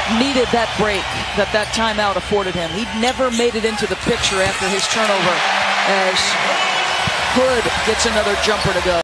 needed that break that timeout afforded him. He never made it into the picture after his turnover as Hood gets another jumper to go.